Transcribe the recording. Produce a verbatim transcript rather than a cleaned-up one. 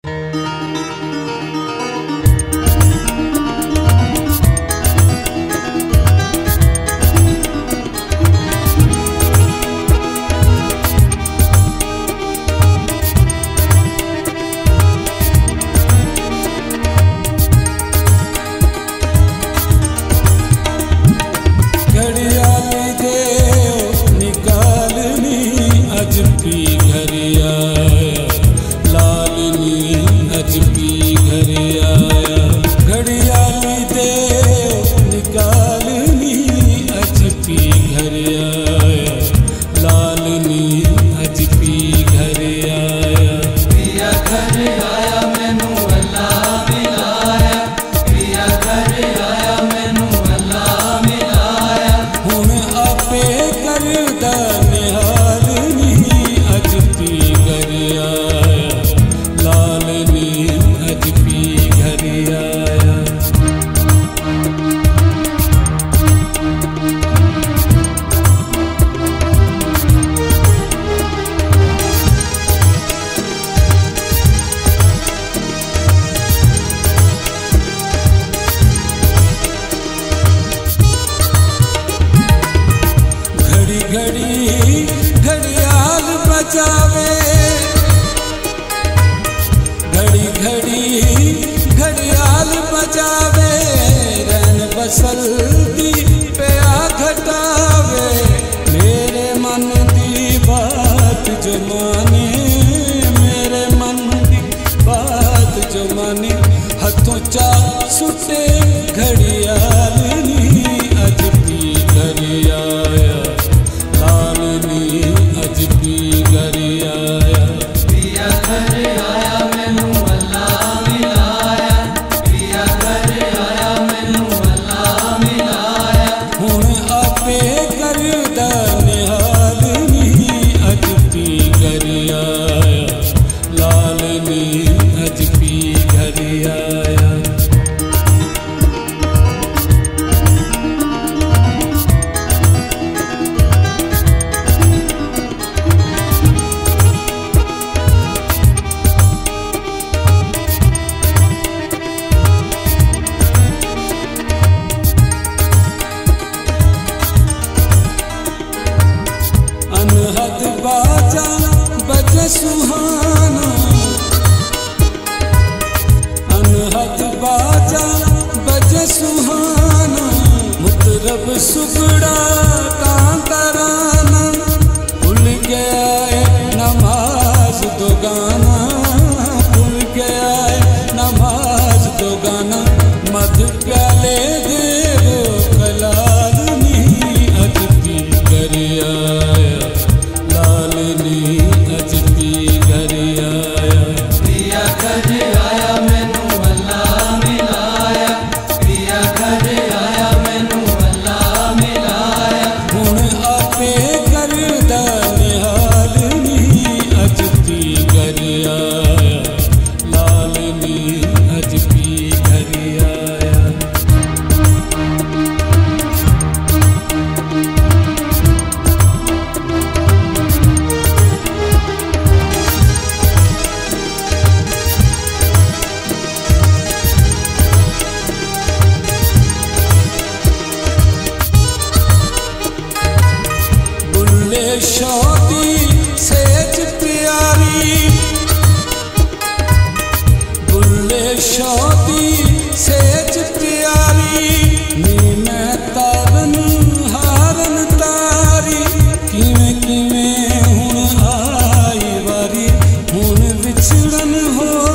घड़ी घड़ियाल बजावे, घड़ी घड़ी घड़ियाल बजावे, रैन बसंती पे आ घटावे, मेरे मन दी बात जो माने, मेरे मन दी बात जो माने, हथों चा सुटे घड़ियाल नी अज भी घर आया, लालनी अज भी घर आया, पिया घर आया मैनू अल्लाह मिलाया, पिया घर आया मैनू अल्लाह मिलाया, हुण आपे करदा निहाल नी अज भी घर आया, लालनी अज भी घर आया। अनहद बाजा बजे सुहाना, अनहद बाजा बजे सुहाना, मुतरब सुगड़ा कांतराना, भूल गया है नमाज दो गाना, भूल गया है नमाज दो गाना, मध प्याले देवो कलाल नी अज भी घर आया, लालनी अज भी घर आया, पिया घर आया मैनू अल्लाह मिलाया, पिया घर आया मैनू अल्लाह मिलाया, हुण आपे करदा निहाल नी अज भी घर आया, लालनी अज भी घर आया। बुल्ले शौदी सेज प्यारी, बुल्ले शौदी सेज प्यारी, नी मैं तारन हारन तारी, किवें किवें हुण आई वारी, हुण विछड़न हो